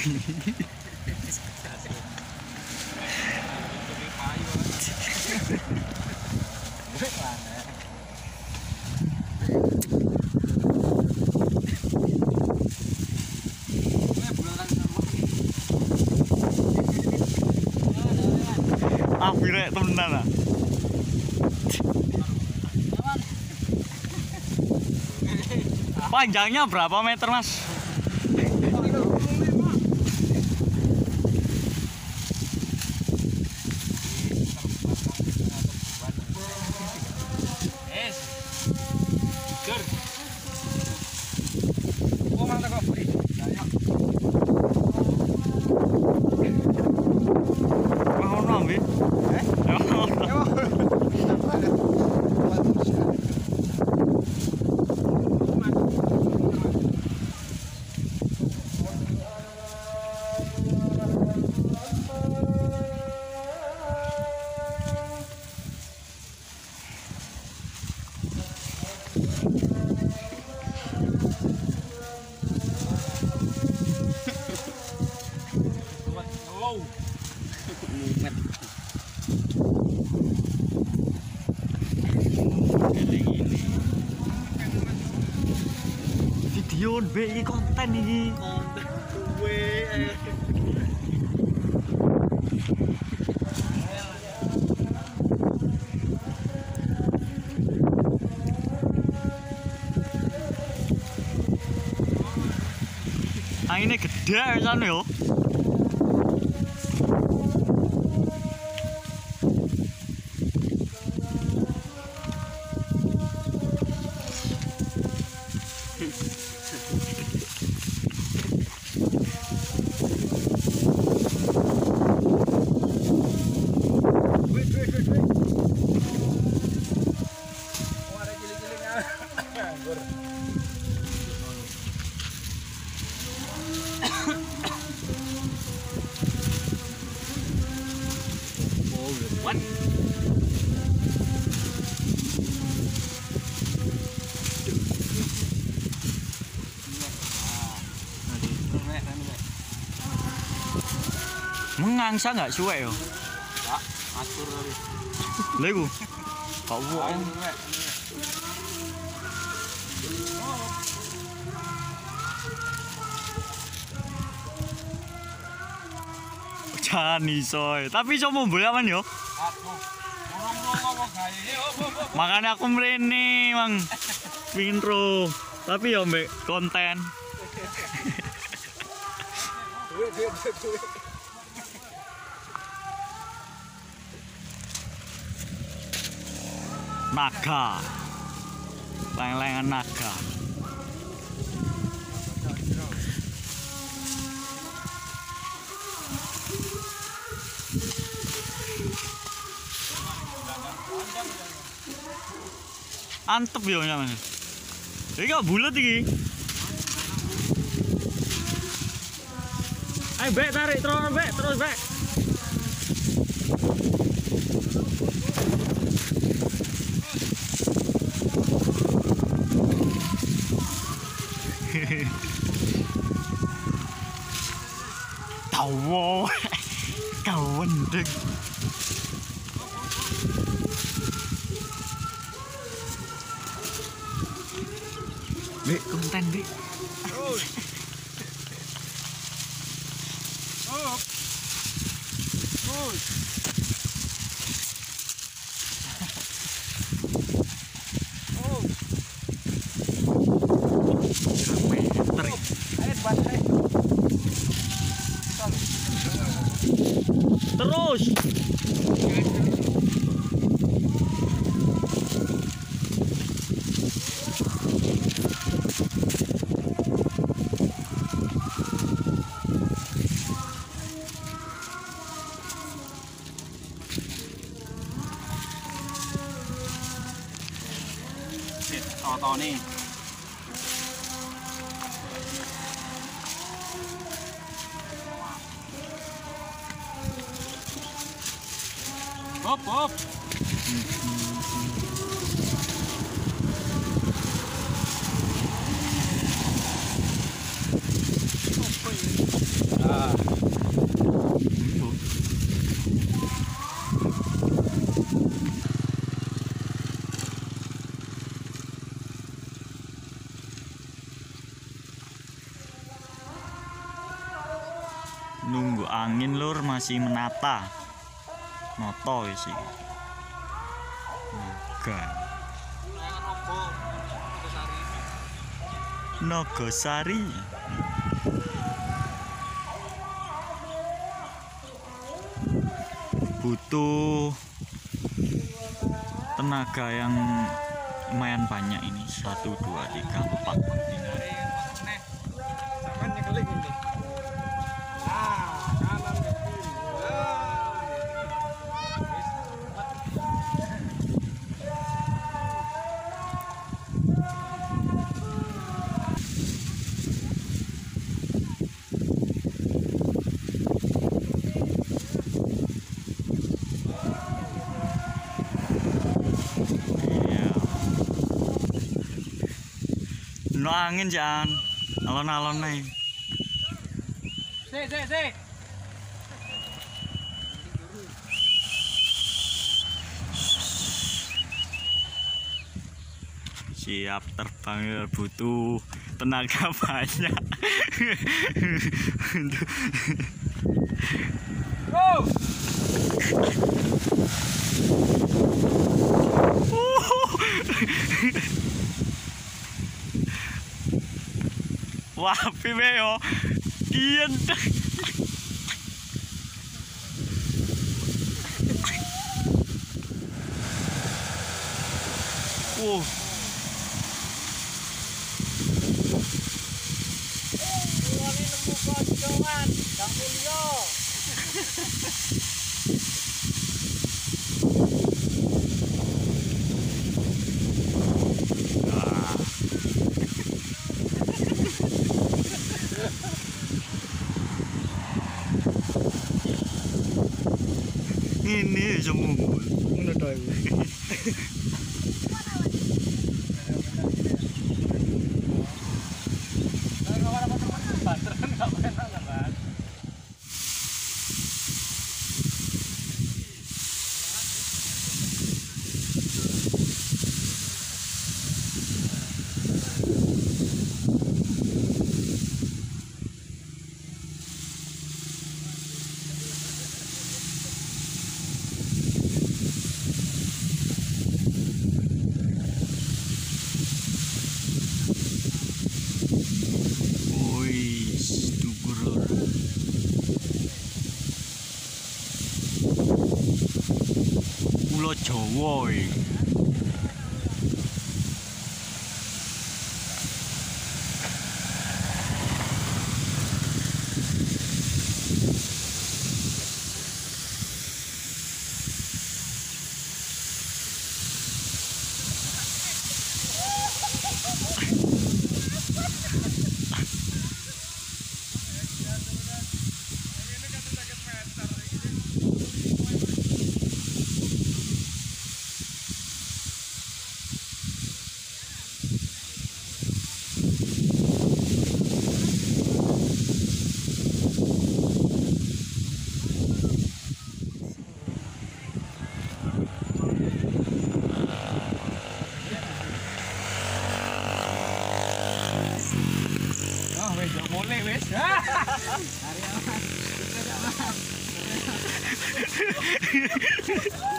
Akhirnya temenan lah. Panjangnya berapa meter, Mas? Video BI konten ini. Konten gue. Anginnya gede kan yo. What? Mengangsa nggak suwe yo? Enggak, atur tadi. Lha iku. Kok wong. Jan iso. Tapi iso mombol aman yo. Makanya aku mrene, Mang. Pingin ro. Tapi yo mbek konten. Naga. Leng-lengan naga. Antep yo nyaman. Iki kok bulet iki. Ayo bek tarik terus bek, terus bek. Tawo. Kawan dek. Bek konten bek. Oh. Oh. Oh. Oh. Meter. Ayo bantai. Terus. To nih. Hop hop. angin lur masih menata. Noto sih. Naga. Nogosari. Butuh tenaga yang lumayan banyak ini. 1, 2, 3, 4. Sampai nyekeling ini. Kanan ke kiri. Iya. No angin jangan alon-alon nih. Sik. Siap terbang ya, butuh tenaga banyak. Go. Wah, piye yo. Kian. Ini nemu koncoan, Kang Mulyo. Ini semua. Ngono to iku. Wis, dhuwur lur. Pulau Jawa iki. Wis boleh wis. Hari aman.